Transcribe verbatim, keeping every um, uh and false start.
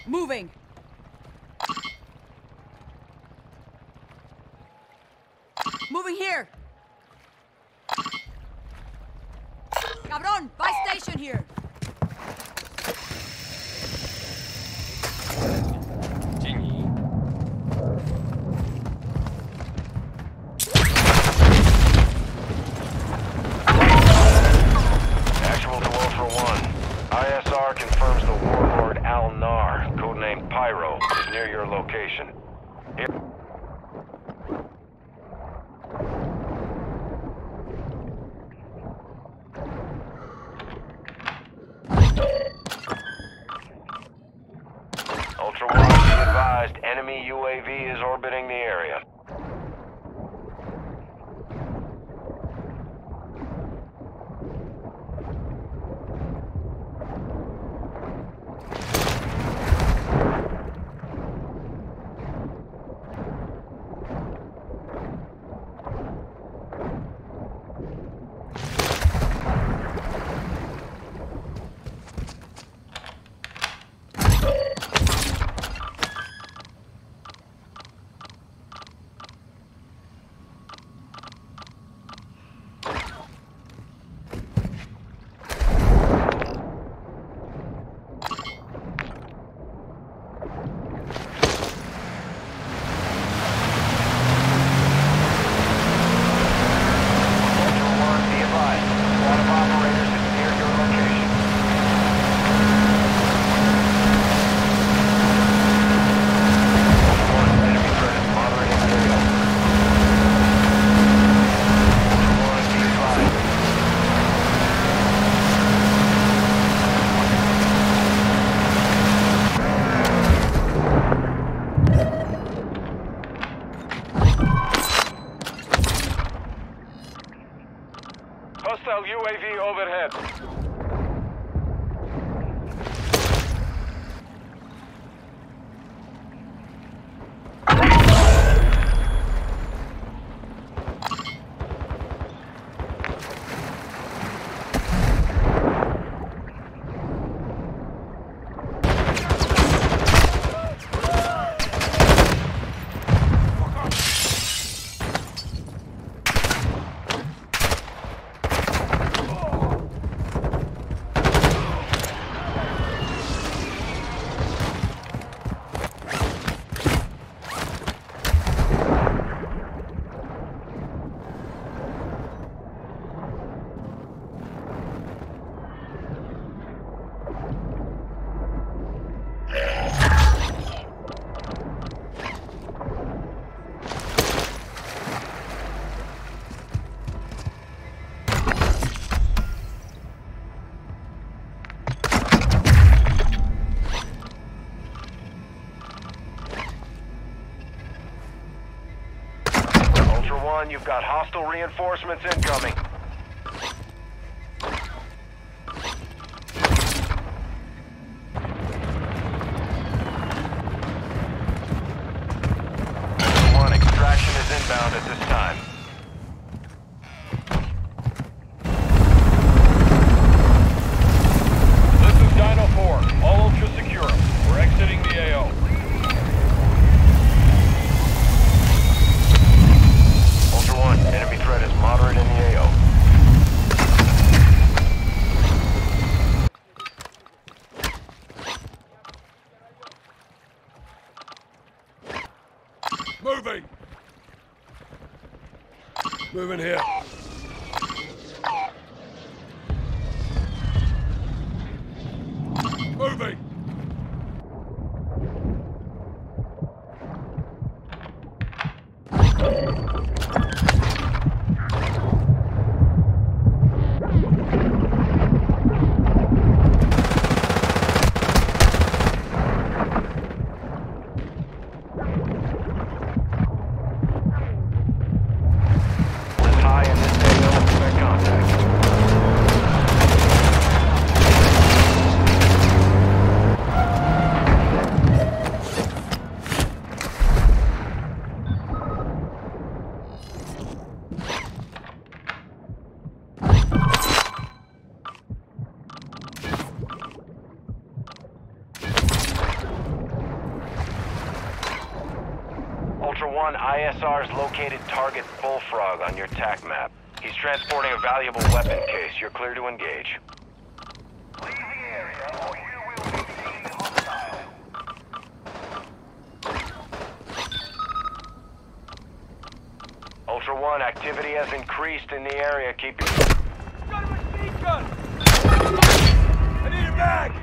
Moving! Moving here! Cabron! Buy station here! Genie. Actual to Ultra One. I S R confirms the warlord Al-Nar, codenamed Pyro, is near your location. Here Ultra One, be advised, enemy U A V is orbiting the area. Hostile U A V overhead. One, you've got hostile reinforcements incoming. One, extraction is inbound at this time. This is Dino four. All Ultra secure. We're exiting the A O. One, enemy threat is moderate in the A O. Moving! Moving here. Moving! High in One, I S R's located target Bullfrog on your TAC map. He's transporting a valuable weapon case. You're clear to engage. Leave the area or you will be deemed hostile. Ultra One, activity has increased in the area. Keep your... Got a machine gun! I need a bag!